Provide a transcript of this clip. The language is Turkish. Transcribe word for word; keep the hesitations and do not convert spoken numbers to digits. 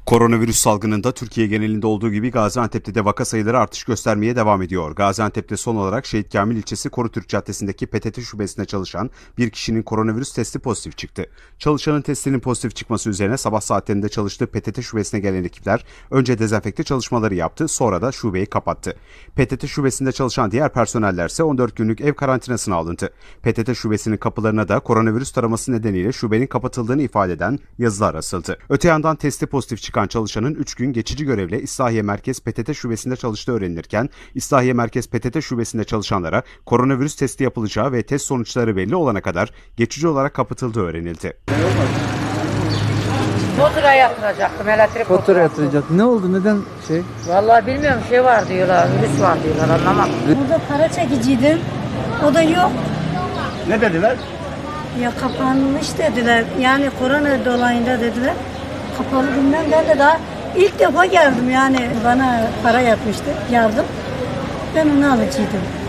Koronavirüs salgınında Türkiye genelinde olduğu gibi Gaziantep'te de vaka sayıları artış göstermeye devam ediyor. Gaziantep'te son olarak Şehit Kamil ilçesi Korutürk Caddesi'ndeki P T T şubesinde çalışan bir kişinin koronavirüs testi pozitif çıktı. Çalışanın testinin pozitif çıkması üzerine sabah saatlerinde çalıştığı P T T şubesine gelen ekipler önce dezenfekte çalışmaları yaptı, sonra da şubeyi kapattı. P T T şubesinde çalışan diğer personeller ise on dört günlük ev karantinasına alındı. P T T şubesinin kapılarına da koronavirüs taraması nedeniyle şubenin kapatıldığını ifade eden yazılar asıldı. Öte yandan testi pozitif çıkan çalışanın üç gün geçici görevle İslahiye Merkez P T T şubesinde çalıştığı öğrenilirken, İslahiye Merkez P T T şubesinde çalışanlara koronavirüs testi yapılacağı ve test sonuçları belli olana kadar geçici olarak kapatıldığı öğrenildi. Fatura yatıracaktım, elektrik Fatura yatıracaktım. Ne oldu? Neden şey? Vallahi bilmiyorum, şey var diyorlar, virüs var diyorlar, anlamadım. Burada para çekiciydim, o da yok. Ne dediler? Ya kapanmış dediler, yani korona dolayında dediler. Kapalı bilmem, ben de daha ilk defa geldim, yani bana para yapmıştı, yardım. Ben onu alıcıydım.